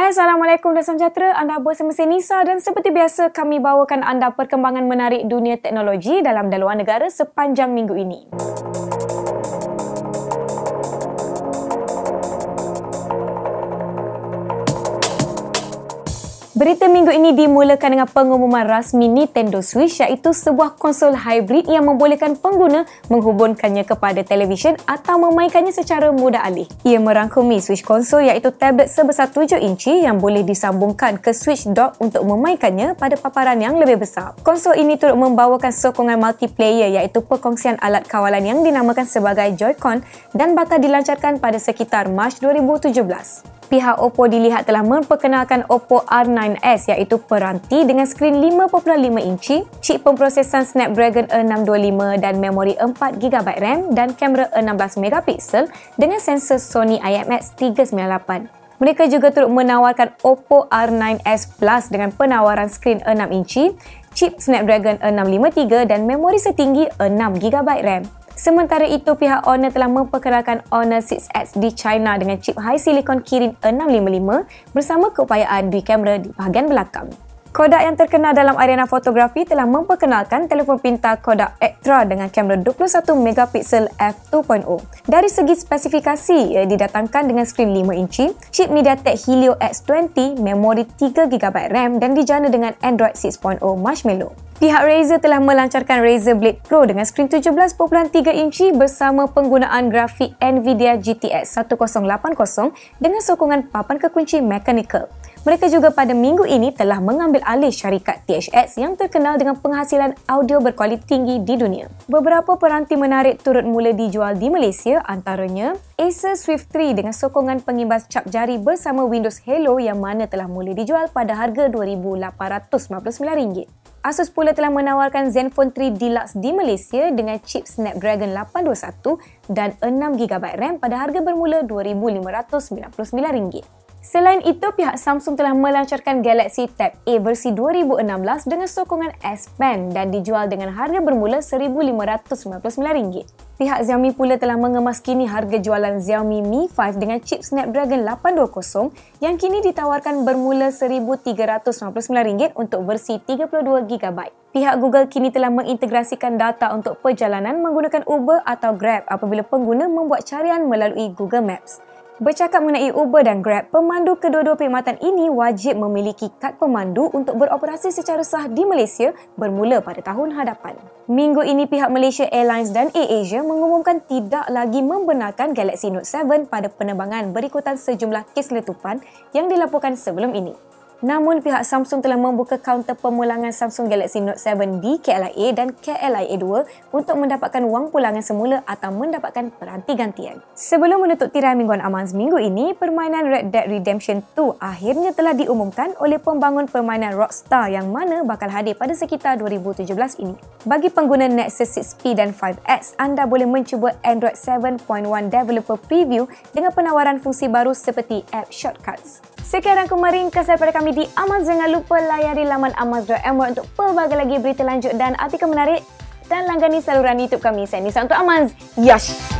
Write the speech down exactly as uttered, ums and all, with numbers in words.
Assalamualaikum dan sejahtera, anda bersama saya Nisa dan seperti biasa kami bawakan anda perkembangan menarik dunia teknologi dalam dan luar negara sepanjang minggu ini. Berita minggu ini dimulakan dengan pengumuman rasmi Nintendo Switch, iaitu sebuah konsol hibrid yang membolehkan pengguna menghubungkannya kepada televisyen atau memainkannya secara mudah alih. Ia merangkumi Switch konsol iaitu tablet sebesar tujuh inci yang boleh disambungkan ke Switch dock untuk memainkannya pada paparan yang lebih besar. Konsol ini turut membawakan sokongan multiplayer iaitu perkongsian alat kawalan yang dinamakan sebagai Joy-Con dan bakal dilancarkan pada sekitar Mac dua ribu tujuh belas. Pihak Oppo dilihat telah memperkenalkan Oppo R nine S iaitu peranti dengan skrin lima perpuluhan lima inci, chip pemprosesan Snapdragon enam dua lima dan memori empat gigabyte RAM dan kamera enam belas megapiksel dengan sensor Sony I M X tiga sembilan lapan. Mereka juga turut menawarkan Oppo R nine S Plus dengan penawaran skrin enam inci, chip Snapdragon enam lima tiga dan memori setinggi enam gigabyte RAM. Sementara itu, pihak Honor telah memperkenalkan Honor enam X di China dengan chip high silicon Kirin enam lima lima bersama keupayaan dui kamera di bahagian belakang. Kodak yang terkenal dalam arena fotografi telah memperkenalkan telefon pintar Kodak Ektra dengan kamera dua puluh satu megapiksel f dua titik kosong. Dari segi spesifikasi, ia didatangkan dengan skrin lima inci, chip MediaTek Helio X dua puluh, memori tiga gigabyte RAM dan dijana dengan Android enam titik kosong Marshmallow. Pihak Razer telah melancarkan Razer Blade Pro dengan skrin tujuh belas perpuluhan tiga inci bersama penggunaan grafik Nvidia G T X seribu lapan puluh dengan sokongan papan kekunci mechanical. Mereka juga pada minggu ini telah mengambil alih syarikat T H X yang terkenal dengan penghasilan audio berkualiti tinggi di dunia. Beberapa peranti menarik turut mula dijual di Malaysia, antaranya Acer Swift tiga dengan sokongan pengimbas cap jari bersama Windows Hello yang mana telah mula dijual pada harga dua ribu lapan ratus sembilan puluh sembilan ringgit. Asus pula telah menawarkan Zenfone tiga Deluxe di Malaysia dengan chip Snapdragon lapan dua satu dan enam gigabyte RAM pada harga bermula dua ribu lima ratus sembilan puluh sembilan ringgit. Selain itu, pihak Samsung telah melancarkan Galaxy Tab A versi dua ribu enam belas dengan sokongan S-Pen dan dijual dengan harga bermula seribu lima ratus sembilan puluh sembilan ringgit. Pihak Xiaomi pula telah mengemaskini harga jualan Xiaomi Mi lima dengan chip Snapdragon lapan dua kosong yang kini ditawarkan bermula seribu tiga ratus sembilan puluh sembilan ringgit untuk versi tiga puluh dua gigabyte. Pihak Google kini telah mengintegrasikan data untuk perjalanan menggunakan Uber atau Grab apabila pengguna membuat carian melalui Google Maps. Bercakap mengenai Uber dan Grab, pemandu kedua-dua perkhidmatan ini wajib memiliki kad pemandu untuk beroperasi secara sah di Malaysia bermula pada tahun hadapan. Minggu ini, pihak Malaysia Airlines dan AirAsia mengumumkan tidak lagi membenarkan Galaxy Note tujuh pada penerbangan berikutan sejumlah kes letupan yang dilaporkan sebelum ini. Namun, pihak Samsung telah membuka kaunter pemulangan Samsung Galaxy Note tujuh di K L I A dan K L I A dua untuk mendapatkan wang pulangan semula atau mendapatkan peranti gantian. Sebelum menutup tirai Mingguan Amanz minggu ini, permainan Red Dead Redemption dua akhirnya telah diumumkan oleh pembangun permainan Rockstar yang mana bakal hadir pada sekitar dua ribu tujuh belas ini. Bagi pengguna Nexus enam P dan lima X, anda boleh mencuba Android tujuh titik satu Developer Preview dengan penawaran fungsi baru seperti App Shortcuts. Sekian rangkuman ringkas daripada kami di Amanz. Jangan lupa layari laman amanz dot my untuk pelbagai lagi berita lanjut dan artikel menarik dan langgani saluran YouTube kami. Saya Nisa untuk Amanz. Yash!